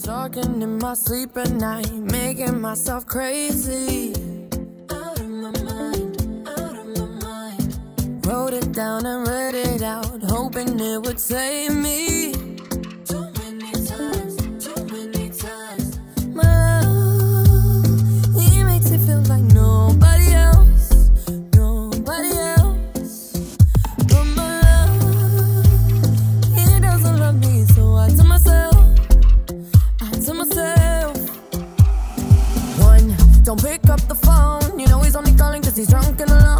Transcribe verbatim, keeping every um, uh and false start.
Talking in my sleep at night, making myself crazy. Out of my mind, out of my mind. Wrote it down and read it out, hoping it would save me. Too many times, too many times. My love, he makes it feel like nobody else, nobody else. But my love, he doesn't love me, so I tell myself, to myself. One, don't pick up the phone. You know he's only calling cause he's drunk and alone.